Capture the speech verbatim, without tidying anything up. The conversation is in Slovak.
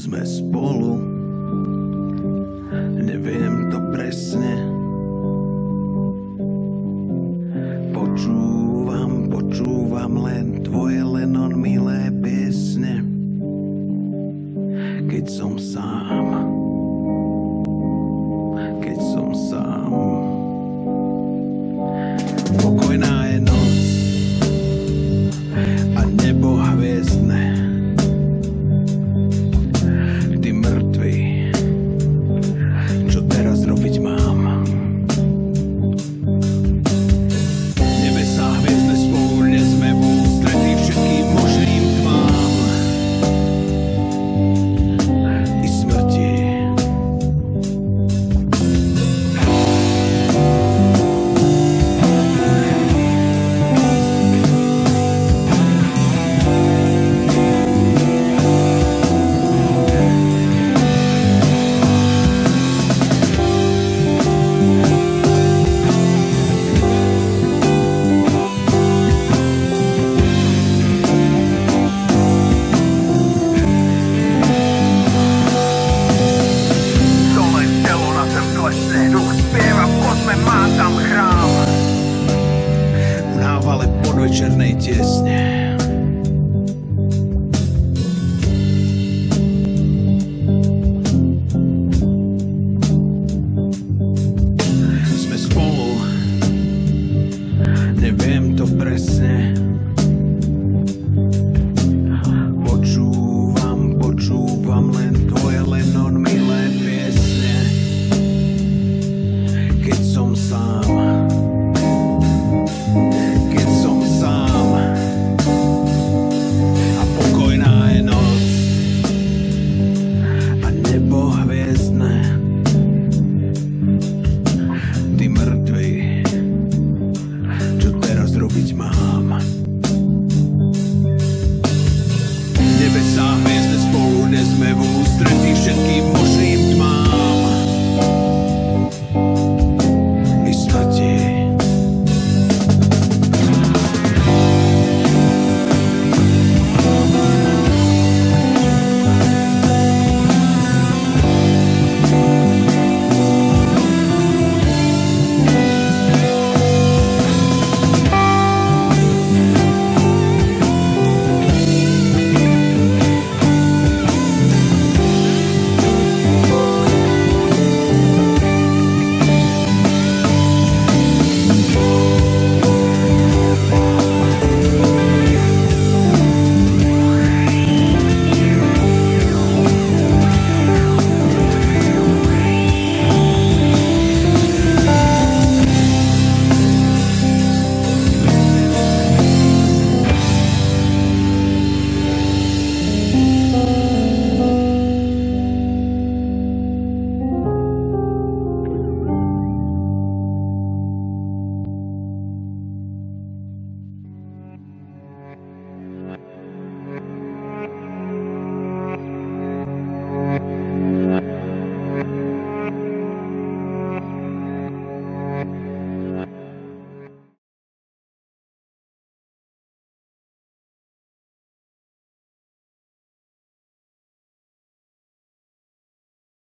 sme spolu, neviem to presne. Počúvam, počúvam len tvoje Lennon milé piesne. Keď som sám, keď som sám. Pokojná je noc a nebo hviezdne. Ty mŕtvy, čo teraz robiť mám? Nebesá hviezdne spolu, dnes sme v ústretí všetkým možným tmám i smrti. Podvečernej tiesne. Sme spolu, neviem to presne.